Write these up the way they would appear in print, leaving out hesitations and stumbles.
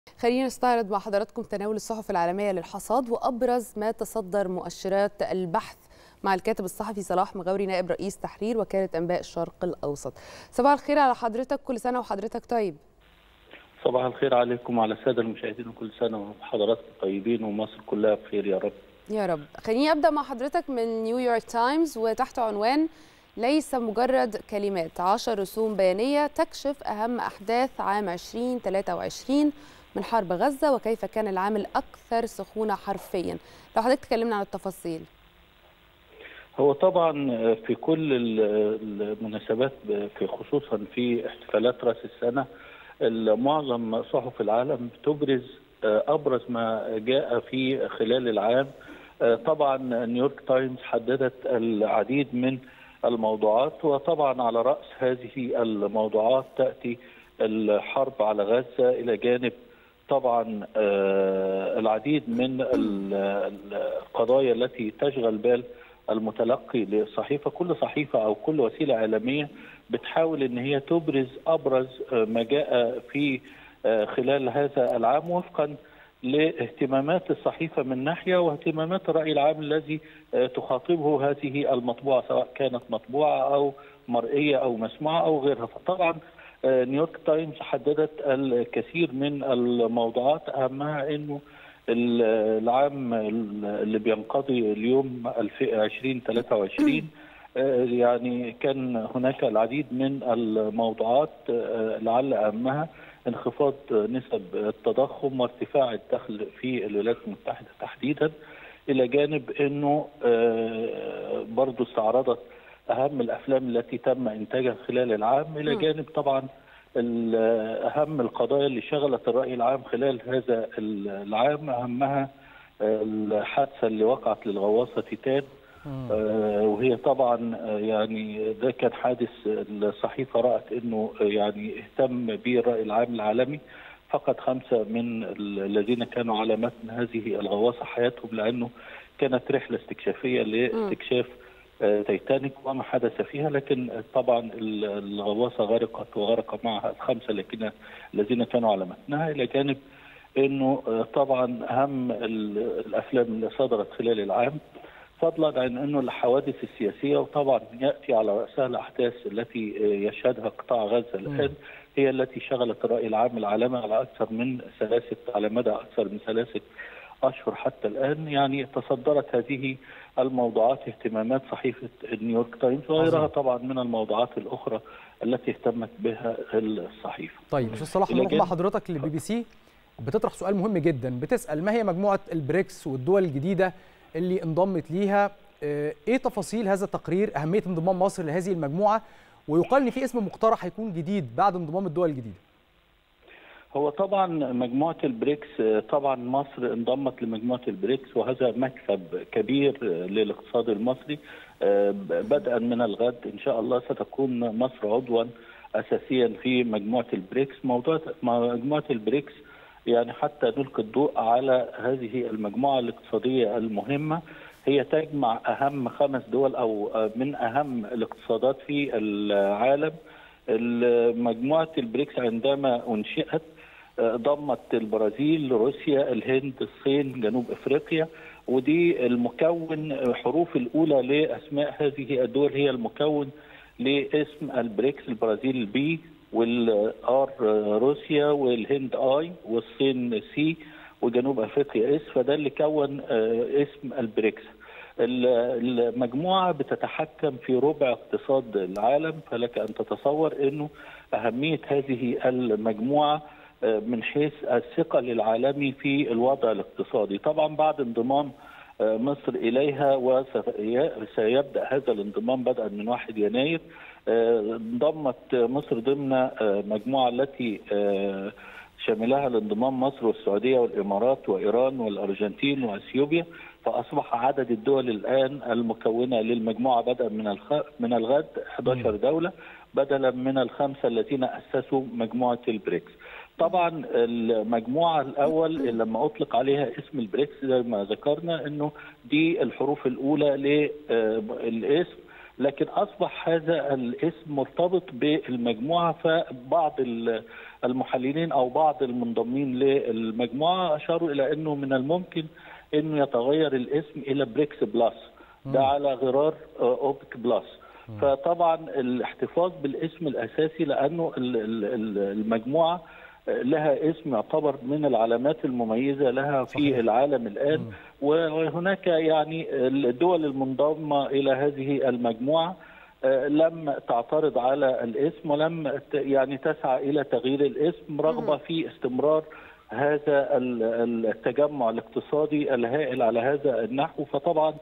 خلينا نستعرض مع حضراتكم تناول الصحف العالمية للحصاد وأبرز ما تصدر مؤشرات البحث مع الكاتب الصحفي صلاح مغاوري نائب رئيس تحرير وكالة أنباء الشرق الأوسط. صباح الخير على حضرتك، كل سنة وحضرتك طيب. صباح الخير عليكم وعلى السادة المشاهدين، وكل سنة وحضراتكم طيبين ومصر كلها بخير يا رب. يا رب. خليني أبدأ مع حضرتك من نيويورك تايمز وتحت عنوان ليس مجرد كلمات، 10 رسوم بيانية تكشف أهم أحداث عام 2023 من حرب غزة وكيف كان العام الأكثر سخونة حرفيا. لو حضرتك تكلمنا عن التفاصيل. هو طبعا في كل المناسبات، في خصوصا في احتفالات رأس السنة، معظم صحف العالم تبرز أبرز ما جاء في خلال العام. طبعا نيويورك تايمز حددت العديد من الموضوعات، وطبعا على رأس هذه الموضوعات تأتي الحرب على غزة، إلى جانب طبعا العديد من القضايا التي تشغل بال المتلقي للصحيفة. كل صحيفة أو كل وسيلة إعلامية بتحاول أن هي تبرز أبرز ما جاء في خلال هذا العام وفقا لاهتمامات الصحيفة من ناحية، واهتمامات الرأي العام الذي تخاطبه هذه المطبوعة، سواء كانت مطبوعة أو مرئية أو مسموعة أو غيرها. فطبعا نيويورك تايمز حددت الكثير من الموضوعات، أهمها أنه العام اللي بينقضي اليوم 2023 يعني كان هناك العديد من الموضوعات، لعل أهمها انخفاض نسب التضخم وارتفاع الدخل في الولايات المتحدة تحديدا، إلى جانب أنه برضو استعرضت أهم الأفلام التي تم إنتاجها خلال العام، إلى جانب طبعا أهم القضايا اللي شغلت الرأي العام خلال هذا العام، أهمها الحادثة اللي وقعت للغواصة تيتان. وهي طبعا يعني ده كان حادث الصحيفة رأت أنه يعني اهتم به الرأي العام العالمي، فقد 5 من الذين كانوا على متن هذه الغواصة حياتهم، لأنه كانت رحلة استكشافية لاستكشاف تيتانيك وما حدث فيها، لكن طبعا الغواصة غرقت وغرق معها ال5 الذين كانوا على متنها، إلى جانب أنه طبعا أهم الأفلام اللي صدرت خلال العام، فضلا عن أنه الحوادث السياسية، وطبعا يأتي على رأسها الأحداث التي يشهدها قطاع غزة الآن، هي التي شغلت الرأي العام العالمي على مدى أكثر من 3 أشهر حتى الآن. يعني تصدرت هذه الموضوعات اهتمامات صحيفة نيويورك تايمز وغيرها طبعا من الموضوعات الأخرى التي اهتمت بها الصحيفة. طيب أستاذ صلاح، نروح مع حضرتك للبي بي سي، بتطرح سؤال مهم جدا، بتسأل ما هي مجموعة البريكس والدول الجديدة اللي انضمت ليها؟ ايه تفاصيل هذا التقرير، أهمية انضمام مصر لهذه المجموعة، ويقال ان في اسم مقترح هيكون جديد بعد انضمام الدول الجديدة؟ هو طبعا مجموعة البريكس، طبعا مصر انضمت لمجموعة البريكس، وهذا مكسب كبير للاقتصاد المصري. بدءا من الغد إن شاء الله ستكون مصر عضوا أساسيا في مجموعة البريكس. مجموعة البريكس يعني حتى نلقي الضوء على هذه المجموعة الاقتصادية المهمة، هي تجمع أهم 5 دول أو من أهم الاقتصادات في العالم. مجموعة البريكس عندما أنشئت ضمت البرازيل، روسيا، الهند، الصين، جنوب افريقيا، ودي المكون حروف الاولى لاسماء هذه الدول هي المكون لاسم البريكس. البرازيل البي، والار روسيا، والهند اي، والصين سي، وجنوب افريقيا اس، فده اللي كون اسم البريكس. المجموعه بتتحكم في ربع اقتصاد العالم، فلك ان تتصور انه اهميه هذه المجموعه من حيث الثقل العالمي في الوضع الاقتصادي. طبعا بعد انضمام مصر إليها، وسيبدأ هذا الانضمام بدءا من 1 يناير، انضمت مصر ضمن مجموعة التي شملها الانضمام مصر والسعودية والإمارات وإيران والأرجنتين وأثيوبيا، فأصبح عدد الدول الآن المكونة للمجموعة بدءا من الغد 11 دولة، بدلا من ال5 الذين أسسوا مجموعة البريكس. طبعا المجموعة الأول لما أطلق عليها اسم البريكس زي ما ذكرنا أنه دي الحروف الأولى للاسم، لكن أصبح هذا الاسم مرتبط بالمجموعة، فبعض المحللين او بعض المنضمين للمجموعه اشاروا الى انه من الممكن انه يتغير الاسم الى بريكس بلس، ده على غرار اوبك بلس. فطبعا الاحتفاظ بالاسم الاساسي لانه المجموعه لها اسم يعتبر من العلامات المميزه لها في العالم الان، وهناك يعني الدول المنضمه الى هذه المجموعه لم تعترض على الاسم ولم يعني تسعى الى تغيير الاسم رغبه في استمرار هذا التجمع الاقتصادي الهائل على هذا النحو. فطبعا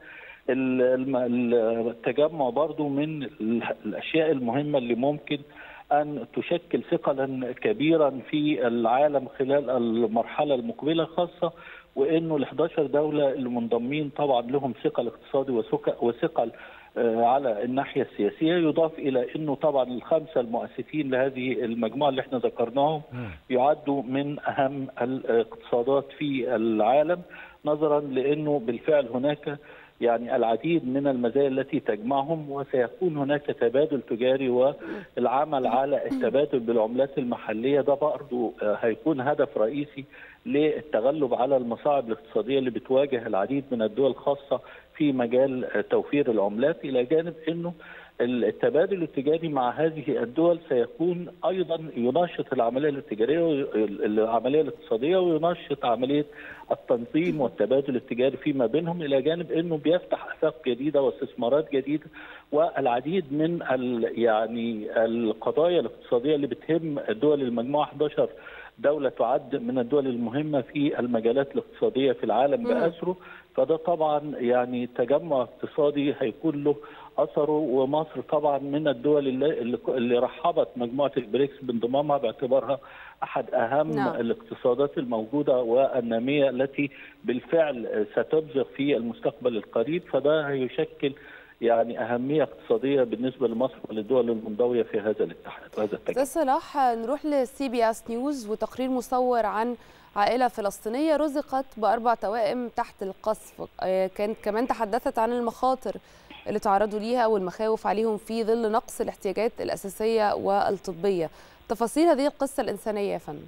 التجمع برضو من الاشياء المهمه اللي ممكن ان تشكل ثقلا كبيرا في العالم خلال المرحله المقبله، خاصه وانه ال 11 دوله المنضمين طبعا لهم ثقل اقتصادي وثقل على الناحيه السياسيه، يضاف الى انه طبعا الخمسه المؤسسين لهذه المجموعه اللي احنا ذكرناهم يعدوا من اهم الاقتصادات في العالم، نظرا لانه بالفعل هناك يعني العديد من المزايا التي تجمعهم، وسيكون هناك تبادل تجاري والعمل على التبادل بالعملات المحليه. ده برضه هيكون هدف رئيسي للتغلب على المصاعب الاقتصاديه اللي بتواجه العديد من الدول، خاصه في مجال توفير العملات، الى جانب انه التبادل التجاري مع هذه الدول سيكون ايضا ينشط العمليه التجاريه العمليه الاقتصاديه وينشط عمليه التنظيم والتبادل التجاري فيما بينهم، الى جانب انه بيفتح افاق جديده واستثمارات جديده والعديد من يعني القضايا الاقتصاديه اللي بتهم دول المجموعه. 11 دولة تعد من الدول المهمة في المجالات الاقتصادية في العالم بأسره، فده طبعا يعني تجمع اقتصادي هيكون له أثره. ومصر طبعا من الدول اللي رحبت مجموعة البريكس بانضمامها باعتبارها أحد أهم الاقتصادات الموجودة والنامية التي بالفعل ستبزغ في المستقبل القريب، فده هيشكل يعني أهمية اقتصادية بالنسبة لمصر وللدول المنضوية في هذا الاتحاد وهذا التجمع. أستاذ صلاح، نروح لCBS نيوز وتقرير مصور عن عائلة فلسطينية رزقت ب4 توائم تحت القصف، كانت كمان تحدثت عن المخاطر اللي تعرضوا ليها والمخاوف عليهم في ظل نقص الاحتياجات الأساسية والطبية. تفاصيل هذه القصة الإنسانية يا فندم.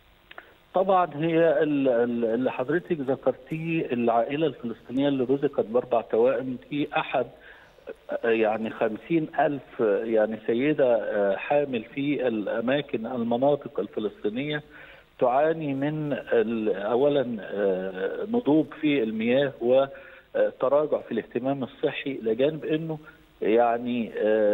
طبعا هي اللي حضرتك ذكرتيه، العائلة الفلسطينية اللي رزقت ب4 توائم دي أحد يعني 50,000 يعني سيدة حامل في الأماكن المناطق الفلسطينية تعاني من أولا نضوب في المياه وتراجع في الاهتمام الصحي، إلى جانب أنه يعني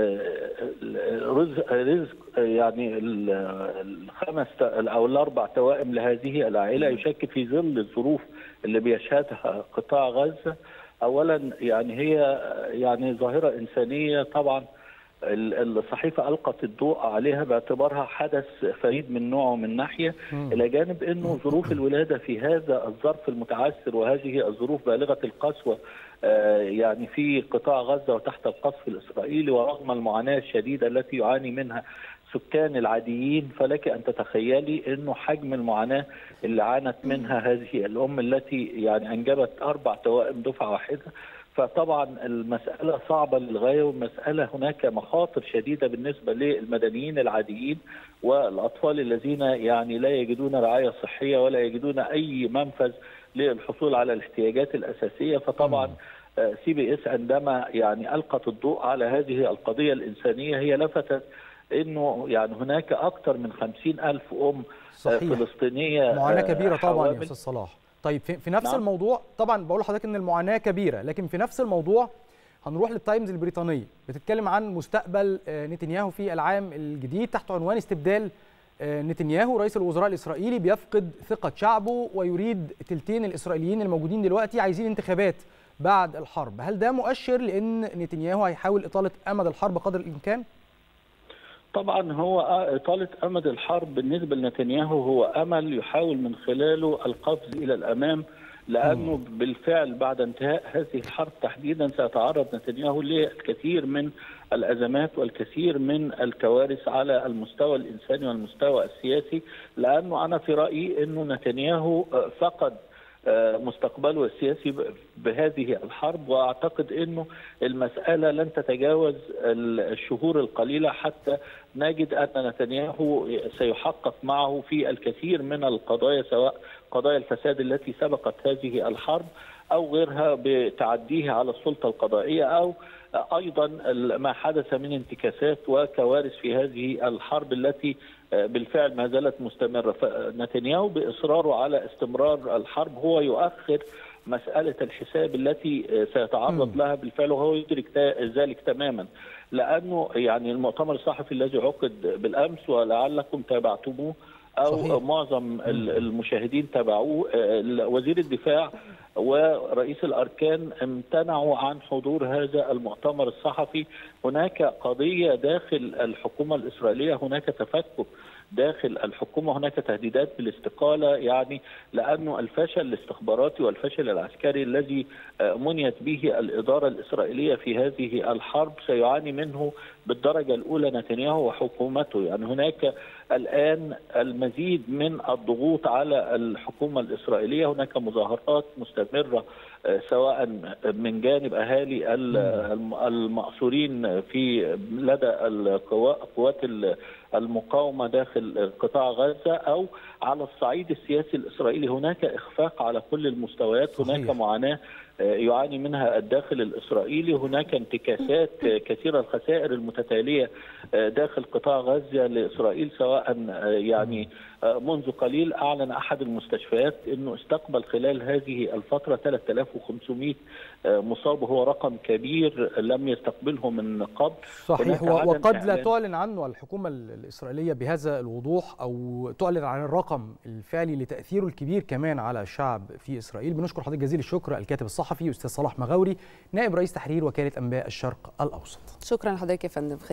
رزق يعني الخمس أو ال4 توائم لهذه العائلة يشكل في ظل الظروف اللي بيشهدها قطاع غزة. اولا يعني هي يعني ظاهره انسانيه طبعا الصحيفه القت الضوء عليها باعتبارها حدث فريد من نوعه من ناحيه، الى جانب انه ظروف الولاده في هذا الظرف المتعثر وهذه الظروف بالغه القسوه يعني في قطاع غزه وتحت القصف الاسرائيلي، ورغم المعاناه الشديده التي يعاني منها سكان العاديين، فلك ان تتخيلي انه حجم المعاناه اللي عانت منها هذه الام التي يعني انجبت 4 توائم دفعه واحده. فطبعا المساله صعبه للغايه، والمساله هناك مخاطر شديده بالنسبه للمدنيين العاديين والاطفال الذين يعني لا يجدون رعايه صحيه ولا يجدون اي منفذ للحصول على الاحتياجات الاساسيه. فطبعا CBS عندما يعني القت الضوء على هذه القضيه الانسانيه هي لفتت انه يعني هناك اكثر من 50,000 ام صحيح. فلسطينيه معاناه كبيره طبعا يا استاذ صلاح. طيب في نفس الموضوع طبعا بقول لحضرتك ان المعاناه كبيره، لكن في نفس الموضوع هنروح للتايمز البريطانيه بتتكلم عن مستقبل نتنياهو في العام الجديد تحت عنوان استبدال نتنياهو. رئيس الوزراء الاسرائيلي بيفقد ثقه شعبه ويريد تلتين الاسرائيليين الموجوددين دلوقتي عايزين انتخابات بعد الحرب. هل ده مؤشر لان نتنياهو هيحاول اطاله امد الحرب قدر الامكان؟ طبعا هو إطالة أمد الحرب بالنسبة لنتنياهو هو أمل يحاول من خلاله القفز إلى الأمام، لأنه بالفعل بعد انتهاء هذه الحرب تحديدا سيتعرض نتنياهو للكثير من الأزمات والكثير من الكوارث على المستوى الإنساني والمستوى السياسي، لأنه أنا في رأيي أنه نتنياهو فقد مستقبله السياسي بهذه الحرب. واعتقد انه المساله لن تتجاوز الشهور القليله حتى نجد ان نتنياهو سيحقق معه في الكثير من القضايا، سواء قضايا الفساد التي سبقت هذه الحرب او غيرها بتعديه على السلطه القضائيه، او ايضا ما حدث من انتكاسات وكوارث في هذه الحرب التي بالفعل ما زالت مستمره. فنتنياهو باصراره على استمرار الحرب هو يؤخر مساله الحساب التي سيتعرض لها بالفعل، وهو يدرك ذلك تماما، لانه يعني المؤتمر الصحفي الذي عقد بالامس ولعلكم تابعتموه او صحيح. معظم المشاهدين تابعوه، وزير الدفاع ورئيس الأركان امتنعوا عن حضور هذا المؤتمر الصحفي. هناك قضية داخل الحكومة الإسرائيلية، هناك تفكك داخل الحكومة، هناك تهديدات بالاستقالة، يعني لأنه الفشل الاستخباراتي والفشل العسكري الذي منيت به الإدارة الإسرائيلية في هذه الحرب سيعاني منه بالدرجة الأولى نتنياهو وحكومته. يعني هناك الآن المزيد من الضغوط على الحكومة الإسرائيلية، هناك مظاهرات مستمرة سواء من جانب أهالي المأسورين في لدى قوات المقاومة داخل قطاع غزة، أو على الصعيد السياسي الإسرائيلي هناك إخفاق على كل المستويات. صحيح. هناك معاناة يعاني منها الداخل الإسرائيلي، هناك انتكاسات كثيرة، الخسائر المتتالية داخل قطاع غزة لإسرائيل، سواء يعني منذ قليل أعلن أحد المستشفيات أنه استقبل خلال هذه الفترة 3500 مصاب، وهو رقم كبير لم يستقبله من قبل. صحيح، وقد لا تعلن عنه الحكومة الإسرائيلية بهذا الوضوح أو تعلن عن الرقم الفعلي لتأثيره الكبير كمان على الشعب في إسرائيل. بنشكر حضرتك جزيل الشكر الكاتب الصحفي أستاذ صلاح مغاوري، نائب رئيس تحرير وكالة أنباء الشرق الأوسط. شكرا لحضرتك يا فندم.